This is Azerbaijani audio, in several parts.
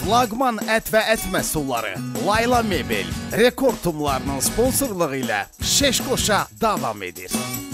Flaqman ət və ət məhsulları Layla Mebel rekord tumlarının sponsorluğu ilə Şeşkoşa davam edir.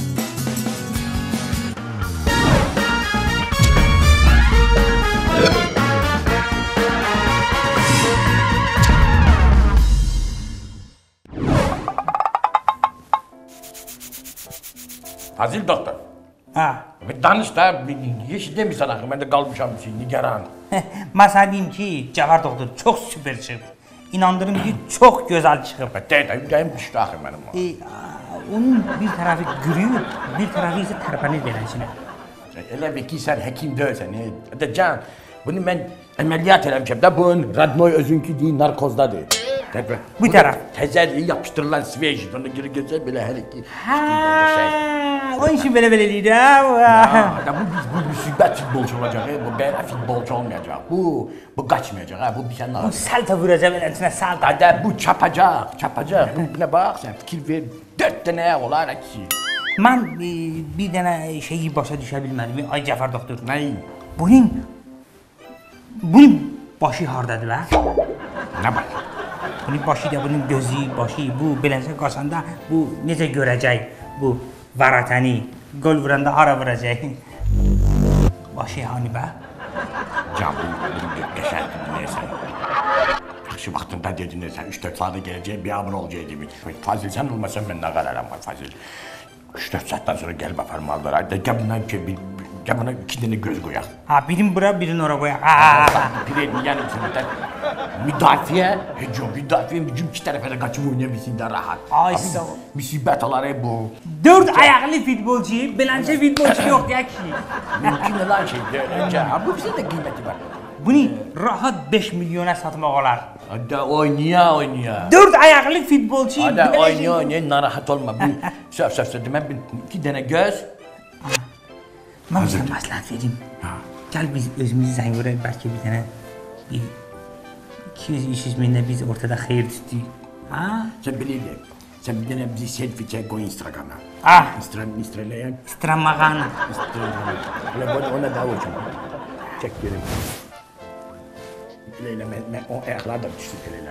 Fazil doktor. Ha. Danış da, hiç demirsən axı, mən də qalmışam nigaran. Mən sənə deyim ki, Cəfər doktor çox süper çıxıb. İnandırım ki, çox gözəl çıxıb. Ürəyim düşdü axı mənim. Onun bir tərəfi qürüyüb, bir tərəfi isə tərpənir beləsinə. Elə bir ki, sən həkim deyilsən. Can, bunu mən əməliyyat eləmişəm də, bunun Radnoy özünkü deyin, narkozdadır. Bu tərəf. Təzəliyi yapışdırılan svej, onu geri gözə belə hələ ki. Onun için belə eləyir, Bu müsibət futbolçu olacaq, bu belə futbolçu olmayacaq. Bu qaçmayacaq, bu bir sənə. Bu səltə vuracaq eləsinə, səltə. Bu çapacaq. Buna bax, sən fikir ver, 4 dənə olar ki. Mən bir dənə şeyi başa düşə bilmədim, ay Cəfər doktor. Nəyi? Bunun başı hardadır və? Nə başı? Bunun başı da, bunun gözü, başı, bu beləncə qaçanda bu necə görəcək bu varatəni, gol vuranda hara vuracaq? Başı hani bə? Can, bu qəşəngdir, neyəsən. Yaxşı vaxtında dedin, sən 3-4 saatda gələcək, bir abun olacaq demək. Fazil, sən olmasan mən nə qararam var, Fazil. 3-4 saatdan sonra gəlib aparmalılar. Gəl buna 2 dənə göz qoyaq. Ha, birini bura, birini ora qoyaq. Yəni sənətən müdafiə, hücum, hücum 2 tərəfə də qaçıb oynayabilsin də rahat. Ay, sağ ol. Müsibət olar bu. 4 ayaqlı futbolçu, beləncə futbolçu yox deyək ki. Mümkün olan şeydir, öncə. Bu bizə də qiyməti var. Bunu rahat 5 milyona satmaq olar. Hadi oynaya. 4 ayaqlı futbolçu. Hadi oynaya, narahat olma. Söz, mən 2 dənə göz. Mən sizə məsləhət verim. Gəl biz özümüzü zəng vuraq, bəlkə bir dənə 200-300 minlə biz ortada xeyir tutuyuk. Sən bilirəm, sən bir dənə bizi selfie çək qoy Instagram'a. İstrələyən? İstramağanı. Ona da o kimi. Çək görüm. Elə mən o ayaqlar da düşsün elə.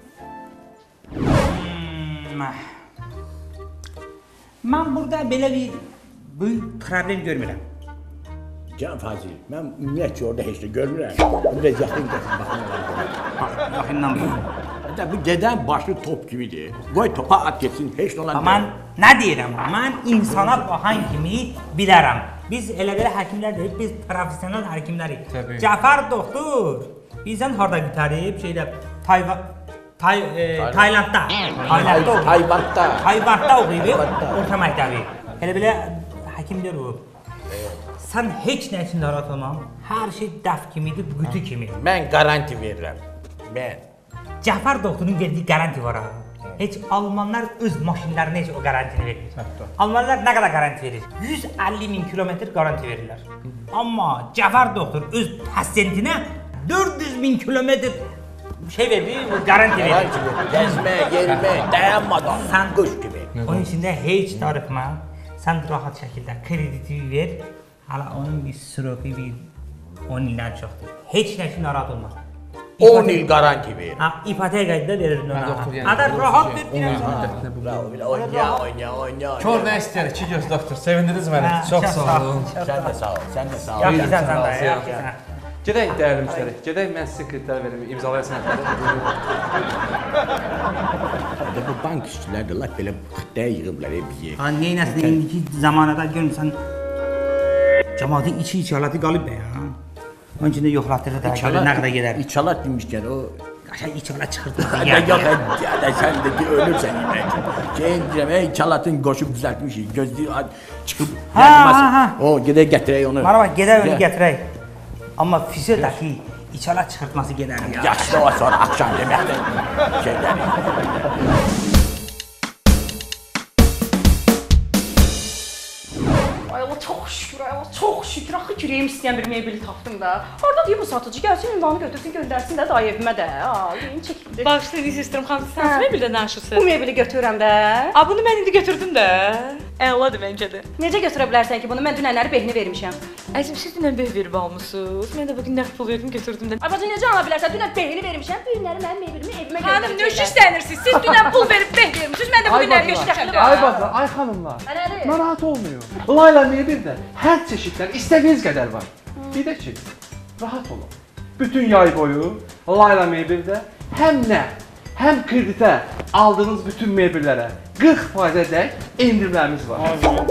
Mən burada belə bir böyük problem görmürəm. Can Fazil, mən ümumiyyətcə orada heç də görmürəm. Biraz yaxın gəlsin, baxın. Yaxından bu. Bu gedən başı top kimidir. Qoy topa at geçsin, heç nə olan deyil. Mən nə deyirəm? Mən insana baxan kimi bilərəm. Biz elə belə həkimlər deyil, biz profesional həkimlərik. Cəfər doktor, bizdən harda bitarib, şeydə, Taylandda. Tayvanda oxuyub, orta məktəbi. Elə belə həkimdir o. Sən heç nə üçün narahat olmam. Hər şey dəf kimidir, qutu kimi. Mən garanti verirəm. Cəfər doktorun verdiyi garanti var ha. Heç Almanlar öz maşinlərinə heç o garantini verir. Almanlar nə qədər garanti verir? 150.000 kilometr garanti verirlər. Amma Cəfər doktor öz pasiyentinə 400.000 kilometr şey verir, garanti verir. Gəzmə, yermə, dayanmadan. Sən quş kimi. Onun içində heç darıxma. Sən rahat şəkildə krediti ver. Hala onun bir sürəfi bir 10 ildən çoxdur. Heç nə üçün narahat olmaz. 10 il garanti verir. İpotekayı da verir ona. Adar rahat ver biraz. Oynaya. Kör nə istəyir? 2 göz doktor. Sevindiniz məni. Çox sağ olun. Sən də sağ ol. Yaxşısan sən də, yaxşısan. Gedək dəyərli müştəri. Gedək mən sizə kreditlər verim, imzalaya sənədləri. Bu bank işçiləri də lap belə xəttəyə yığıblar bizi. Neynəsin, indiki zamanada görmüsən, cəmaatın içi alatı qalıb da ya. Onun üçün də yoxlatdırır da, nə qədər gedər. İçalat demişkən o... Qaşaq içalat çıxırdı. Yox, sən də ki, ölürsən yemək. Şeyin deyirəm, içalatın qoşub düzəltmişik, gözlüyü çıxıb yadılmasın. O, gedək gətirək onu. Bana bax, gedək onu gətirək. Amma fizyodakı içalat çıxırtması gedər ya. Yaxşı o sonra axşam yeməkdən şeyləri. Çox şükür, axı kürəyim istəyən bir mebeli tapdım da. Orada deyib bu satıcı gəlsin, ünvanı götürsün, göndərsin də dayı evimə də. Ürəyim çəkildi. Bağışlayın, istəyirəm xanım, sən mebeldən danışırsınız. Bu mebeli götürürəm də. Bunu mən indi götürdüm də. Əladır məncə də. Necə götürə bilərsən ki bunu? Mən dünənləri behini vermişəm. Əzim, siz dünən beh verib almısınız. Mən də bugün nəqd pul verdim, götürdüm də. Ay bacı necə ala bilərsən? Dünən beyni vermişəm, bu günləri mənim mebelimi evimə Xanım, nə iş istənirsiniz? Siz dünən pul verib beh vermişsiniz. Mən də bugün nəqd götürəcəm. Ay bacılar, ay xanımlar. Nədir? Narahat olmayın. Layla mebeldə hər çeşiddən istədiyiniz qədər var. Bir də ki, rahat olun. Bütün yay boyu Layla mebeldə həm kreditə aldığınız bütün mebellərə 40%-ə endirimlərimiz var.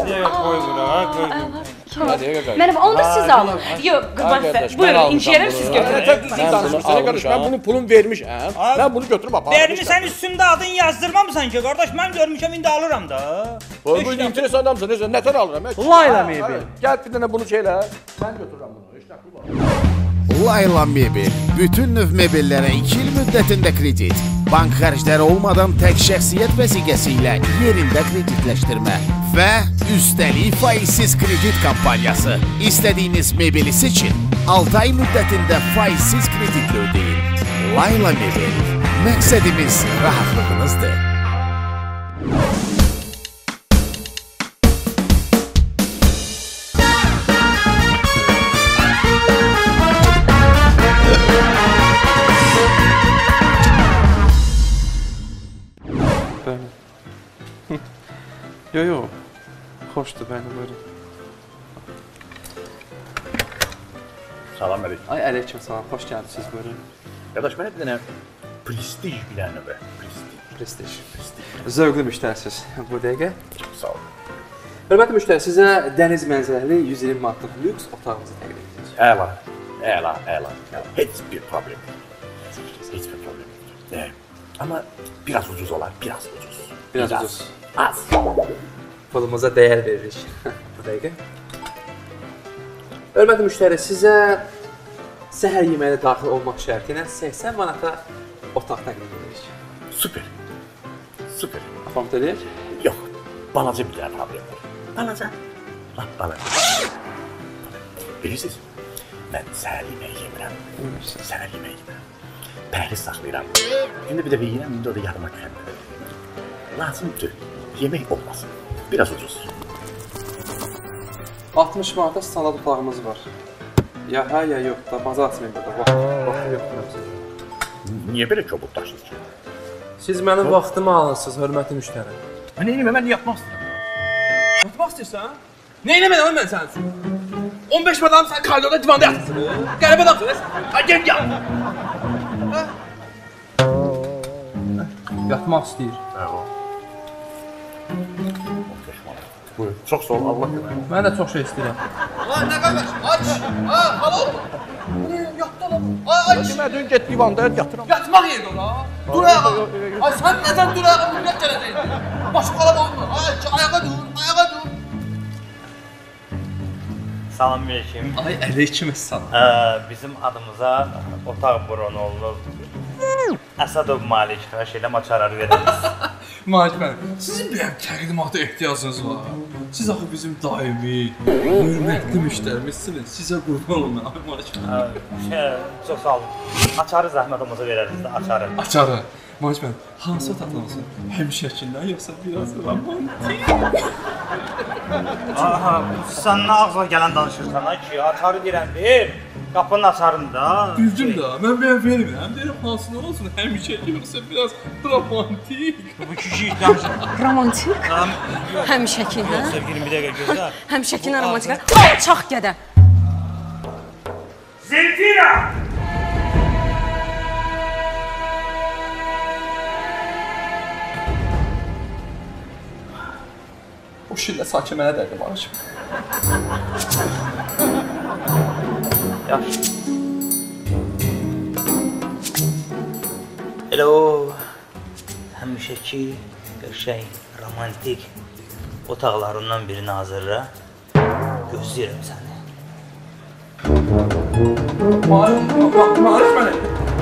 Mənim onu da siz alın. Yox, qurban sizə. Buyurun, inciyərəm siz götürün. Mən bunun pulunu vermişəm. Mən bunu götürüb aparmışam. Vermisən üstündə adın yazdırmamısan ki, qardaş, mən görmüşəm, indi alıram da. Bu interes adamsın, nətər alıram? Layla mebel. Gəl bir dənə bunu şeylə. Mən götürürəm bunu. Heç nə pul var. Layla Mebel bütün növ mebellərə 2 il müddətində kredit, bank xərcləri olmadan tək şəxsiyyət vəsiqəsi ilə yerində kreditləşdirmə və üstəlik faizsiz kredit kampaniyası. İstədiyiniz mebeli seçin, 6 ay müddətində faizsiz kreditlə ödeyin. Layla Mebel, məqsədimiz rahatlığınızdır. Yo, xoşdur, bəyəm, buyurun. Salam əleykum. Ay, əleyküm salam, xoş gəldiniz, buyurun. Qardaş, mənə bir dənə prestij bir dənə və. Prestij. Zövqlü müştərisiz bu dəqiqə. Sağ ol. Hörmətli müştəri, sizə dəniz mənzərəli 120 manatlıq lüks otağımızı təqdim edəcəyik. Əla. Heç bir problem yox. Amma biraz ucuz olar, biraz ucuz. Biraz ucuz. Az. Pulumuza dəyər veririk bu dəqiqə. Hörmətli müştəri, sizə səhər yeməyinə daxil olmaq şərti ilə 80 manata otaq təqdim edirik. Super. Afamt eləyək? Yox, balaca bir dənə problem var. Balaca. Bilirsiniz, mən səhər yeməyi yemirəm. Pəhriz saxlayıram. Şimdi bir dəfə yiyirəm, indi o da yarıma düşəndə. Lazımdır, yemək olmasın. Biraz ucuz. 60 manata standart otağımız var. Ya hə, ya yox da, bazı açmayın burada, vaxtım yoxdur. Niyə belə çobuk daşınız ki? Siz mənim vaxtımı alırsınız, hörmətli müştəri. Neynəmə, mən yatmaq istəyirəm. Yatmaq istəyirsən? Neynəməliyəm mən sənin üçün? 15 madam sən koridorda divanda yatırsın. Qəribə adamsın. Ay, gel. Yatmaq istəyir. Buyur, çox sağ ol, Allah kömək. Mən də çox şey istəyirəm. Ay, nə qardaş, aç! Halo! Yatdı adam. Ay! Demə, dün get divanda yatıram. Yatmaq yerdə ora. Dur ayağa. Ay, sən nədən dur ayağa, millət gələcək. Başqa qalab olmur. Ay, ayağa dur. Salam aleyküm. Ay, əleyküm əssalam. Bizim adımıza otaq bron olunub. Əsədov Malik, xahiş edirəm, açarları verəriz. Malik bəy, sizin bir təqdimata ehtiyacınız var. Siz axı bizim daimi, hörmətli müştərimizsiniz. Sizə qurban olun, ay Malik bəy. Çox sağ olun. Açarı zəhmətimizi verəriz də, açarı. Açarı. Malik bəy, hansı otaqlarınızı? Həmişəkindən yoxsa biraz romantik? Aha, sən nə ağzına gələn danışırsan ki, açarı deyirəm, ver. Qapının açarında. Bildim də, mən bəyəm vermirəm. Deyirəm, hansına olsun, həmişəki yoxsa biraz romantik. Bu kişi danışır. Romantik? Həmişəki, hə? Yox, sevgilim, bir dəqiqə gözlə. Həmişəkinə romantik. Alçaq gədə. Zemfira! O şillə sakit mənə dərdi Malik. Yaxşı. Elə o həmişəki qəşəng, romantik otaqlarından birini hazırla. Gözləyirəm səni. Malik mənə.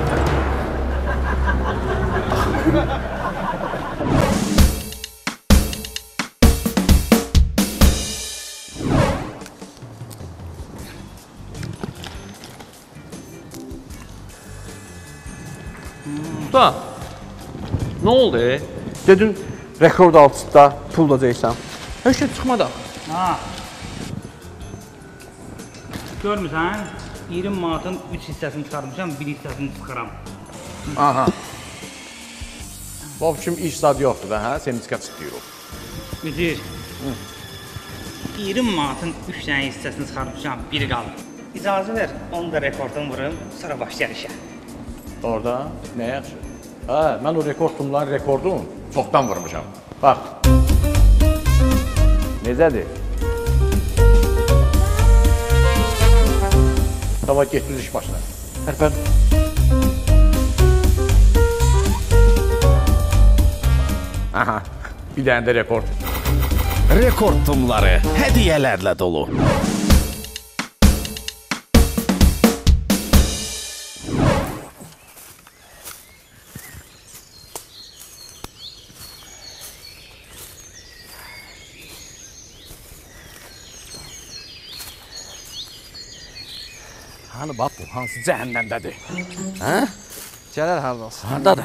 Usta, nə oldu? Dedin, rekord altında pul da deyirsən. Heç şey çıxmadı. Ha. Görmürsən? 20 manatın 3 hissəsini çıxarmışam, 1 hissəsini çıxıram. Aha. Bu kim iş zad yoxdur da, hə? Semiska çıxdırıq. Müdür. 20 manatın 3 dənə hissəsini çıxarmışam, biri qalır. İcazə ver, onu da rekordunu vurum, sonra başlayar işə. Orada nə yaxşı? Hə, mən o rekordumların rekordunu çoxdan vurmuşam. Bax. Necədir? Tamam, get düz iş başına. Tərpən. Aha, bir dənə də rekord. Rekord tumları hədiyyələrlə dolu. Hani bax bu, hansı cəhənnəmdədir? Hə? Gələr hər olsun. Hardadır?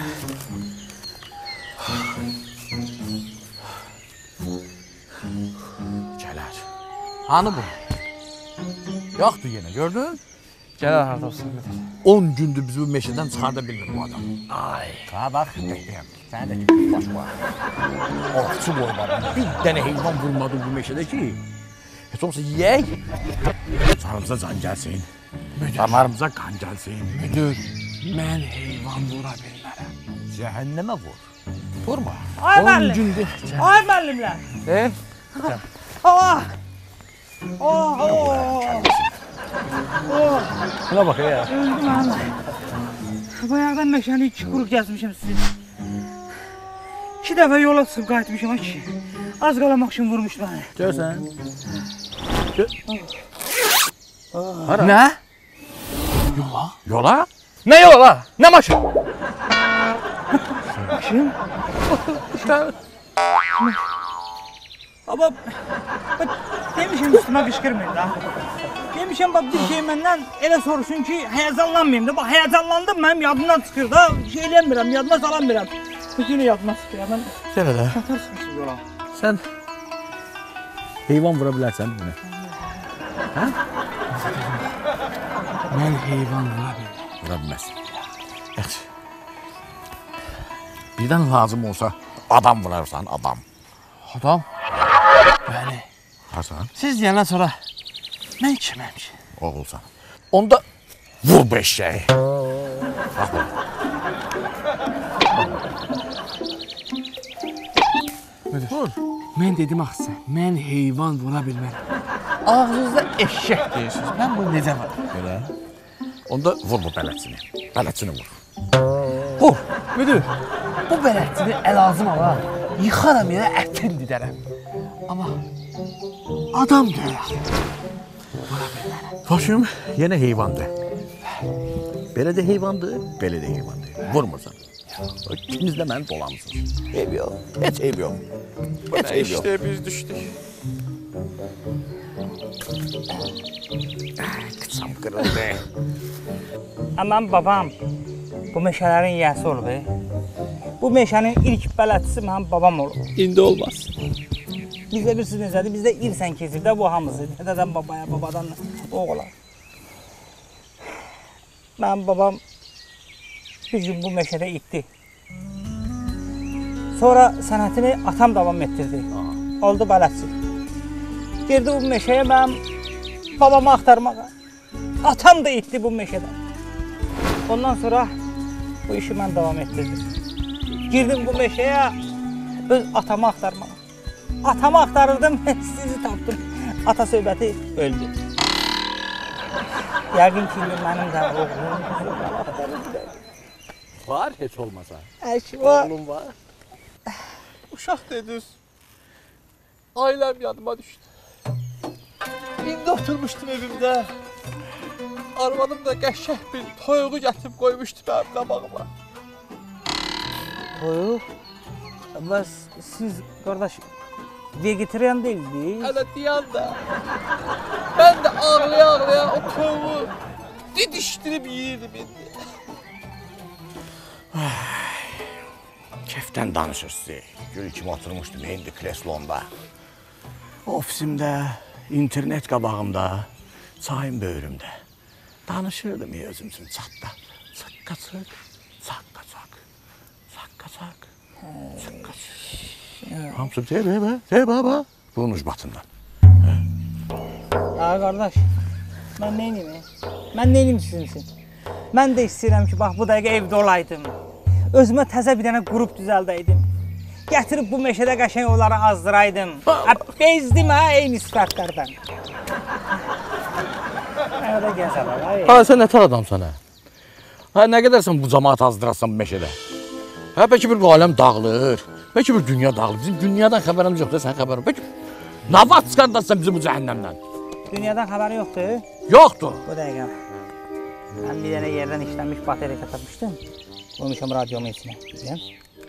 Gələr. Hani bu? Yoxdur yenə, gördün? Gələr hər olsun. 10 gündür bizi bu meşədən çıxarda bilmir bu adam. Ay. Ha bax, bekləyəm. Sənə də ki, baş var. Ovçu boyladım. Bir dənə heyvan vurmadım bu meşədə ki. Heç olmasa yiyək. Canımıza can gəlsin. Damarımıza qan gəlsin. Müdür, mən heyvan vura bilmərəm. Cəhənnəmə vur. Vurma. Ay 10 müəllim. gündür. Ay müəllimlər. Buna bax ya. Öldüm ana. Bayaqdan meşəni 2 quruq gəzmişəm sizi. 2 dəfə yola çıxıb qayıtmışam ha ki. Az qala maşın vurmuşdu məni. Görsən? Nə? Yola? Yola? Nə yola? Nə maşın? Maşın? Baba, demişəm üstümə qışqırmayın da. Demişəm bax bir şey məndən elə soruşsun ki, həyəcanlanmayayım da. Bax həyəcanlandım, mənim yadımdan çıxır da. Şey eləmirəm, yadıma salamıram. Bütün yadıma çıxır. Mən Sənə də. qatar çıxmışım yola. Sən heyvan vura bilərsən bunu. Hə? Mən heyvan vura bilmərəm. Vura bilməzsən. Yaxşı. Birdən lazım olsa adam vurarsan, adam. Adam? Bəli. Hasan, Siz deyəndən sonra mən kiməm ki? oğulsan. Onda vur bu eşeği. Bax bu. Vur. Mən dedim axı sən, mən heyvan vura bilmərəm. Ağzınızda eşək deyirsiniz. Mən bunu necə vuram? Belə. Onda vur bu bələdçini. Bələdçini vur. Vur. Müdür, bu bələdçini əlazım ala. Yıxaram yerə ətin didərəm. Amma adam deyil. Başım yenə heyvandır. Belə də heyvandır, belə də heyvandır. Vurmursan. İkiniz də məni dolamısınız. Eyb yox, heç eyb yox. Heç eyb yox. İşte biz düşdük. Qıçam qırıldı. Mənim babam bu meşələrin yiyəsi olub. Bu meşənin ilk bələdçisi mənim babam olub. İndi olmaz. Bizdə bilirsiniz necədir? Bizdə irsən keçir də bu hamısı. Dədədən babaya, babadan oğula. Mənim babam bir gün bu meşədə itdi. Sonra sənətini atam davam etdirdi. Oldu bələdçi. Girdi bu meşəyə mənim babamı axtarmağa. Atam da itdi bu meşədə. Ondan sonra bu işi mən davam etdirdim. Girdim bu meşəyə öz atamı axtarmağa. Atamı axtarırdım, sizi tapdım. Ata söhbəti öldü. Yəqin ki, mənim də oğlum axtarırdı. Var heç olmasa. Əşi var. Oğlum var. Uşaq dediniz. Ailəm yadıma düşdü. İndi oturmuşdum evimdə. Arvadım da qəşəng bir toyuğu gətirib qoymuşdu mənim qabağıma. Toyuq? Bəs siz, qardaş, vegetarian deyildiniz? Hələ deyən də. Mən də ağlaya-ağlaya o toyuğu didişdirib yeyirdim indi. Kefdən danışırsınız. Gül kimi oturmuşdum indi kreslonda. Ofisimdə, internet qabağımda çayım böyrümdə. Danışırdım özümsün çatda. Çakka-çak, çakka-çak, çakka-çak, çakka-çak. Hamısı baba. Bunun ucbatından. Ağa qardaş, mən neyniyim? Mən neyniyim sizin üçün? Mən də istəyirəm ki, bax bu dəqiqə evdə olaydım. Özümə təzə bir dənə qrup düzəldəydim. Gətirib bu meşədə qəşəng onları azdıraydım. Bezdim ha, eyni sifətlərdən. Mən də gəzələr, Ha, sən nətər adamsan, hə? Ha, nə qədər sən bu cəmaat azdırasan bu meşədə? Hə, bəlkə bir bu aləm dağılır. Bəlkə bir dünya dağılır. Bizim dünyadan xəbərimiz yoxdur, sən xəbərin. Bəlkə nə vaxt çıxardasan bizi bu cəhənnəmdən? Dünyadan xəbəri yoxdur? Yoxdur. Bu dəqiqə. Mən bir dənə yerdən işlənmiş bateriya tapmışdım. Qoymuşam radyomun içinə. Bilən?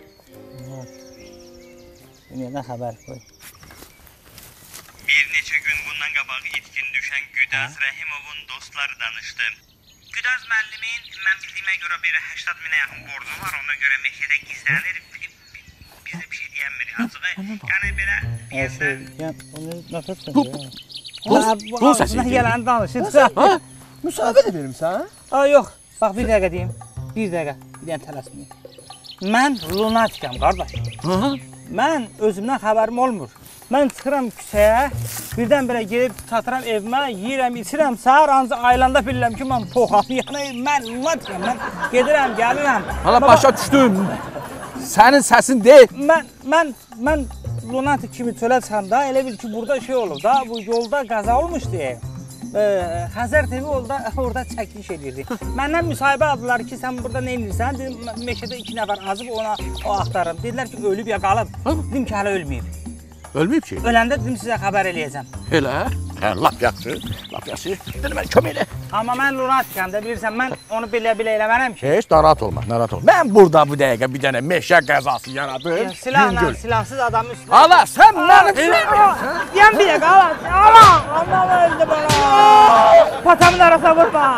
Dünyadan xəbər qoy. Bir neçə gün bundan qabaq itkin düşən Güdaz Rəhimovun dostları danışdı. Güdaz müəllimin mən bildiyimə görə bir 80 minə yaxın borcu var, ona görə meşədə gizlənir. Bizə bir şey deyənmir, açığı. Yəni belə Onu nəfəs Qul səsi. Gələni danışırsa. Müsahibə də verirsən? Yox, bax bir dəqiqə deyim. Bir dəqiqə, bir dənə tələsməyim. Mən lunatikam, qardaş. Mən özümdən xəbərim olmur. Mən çıxıram küçəyə, birdən-birə gelib çatıram evimə, yiyirəm, içirəm, səhər ancaq aylanda bilirəm ki, mən toxam. Yəni, mən lunatikam, mən gedirəm, gəlirəm. Hala başa düşdüm. Sənin səsin deyil. Mən lunatik kimi çölə çıxanda elə bil ki, burada şey olub da, bu yolda qaza olmuş deyə. Xəzər TV orada çəkiliş edirdi. Məndən müsahibə aldılar ki, sən burada nə edirsən? Dedim, meşədə 2 nəfər azıb ona o axtarım. Dedilər ki, ölüb ya qalıb. Dedim ki, hələ ölməyib. Ölməyib ki? Öləndə dedim, sizə xəbər eləyəcəm. Elə? Hə, lap yaxşı, lap yaxşı. Dedim, mən kömək elə. Amma mən lunatikam da, bilirsən, mən onu belə eləmərəm ki. Heç narahat olma, narahat olma. Mən burada bu dəqiqə bir dənə meşə qəzası yaradım. Silahla, silahsız adamın üstündə. Hala, sən mənim Deyəm bir dəqiqə, Allah öldü bana. Patamın arasına vurma.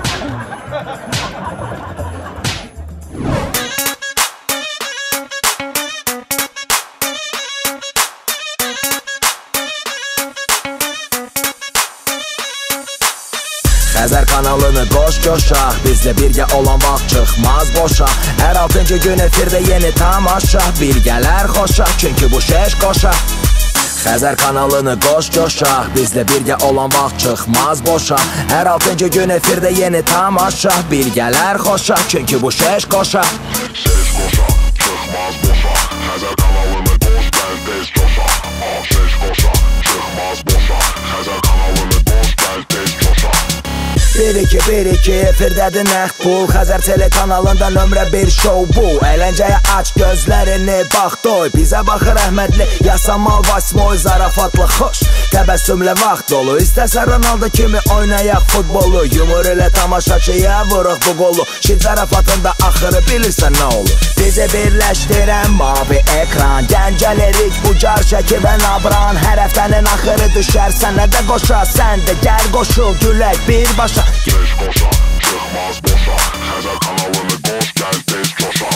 Xəzər kanalını qoş coşaq, bizlə birgə olan vaxt çıxmaz boşa. Hər 6-cı gün efirdə yeni tamaşa, birgələr xoşa, çünki bu şeş qoşa. Xəzər kanalını qoş coşaq, bizlə birgə olan vaxt çıxmaz boşa. Hər 6-cı gün efirdə yeni tamaşa, birgələr xoşa, çünki bu şeş qoşa. Şeş qoşa, çıxmaz boşa. Xəzər kanalını qoş, gəl tez coşa. Şeş qoşa, çıxmaz boşa. Xəzər kanalını qoş, gəl tez coşa. 1-2 efirdədir nəxt pul. Xəzər telekanalında nömrə 1 şou bu. Əyləncəyə aç gözlərini, bax doy. Bizə baxır Əhmədli, Yasamal, Vasmoy, zarafatlı xoş. Təbəssümlə vaxt dolu, istəsə Ronaldo kimi oynayaq futbolu. Yumur ilə tamaşaçıya vuruq bu qolu. Şid zarafatında axırı bilirsən nə olur. Bizi birləşdirən mavi ekran, gəncələrik bu car şəki və nabran. Hər həftənin axırı düşər sənə də qoşa. Sən də gəl qoşul, gülək birbaşa. Şeş qoşa, çıxmaz boşa. Xəzər kanalını qoş, gəl tez coşa.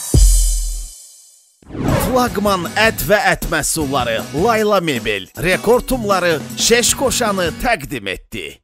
Flaqman ət və ət məhsulları Layla Mebel rekord tumları Şeş Qoşanı təqdim etdi.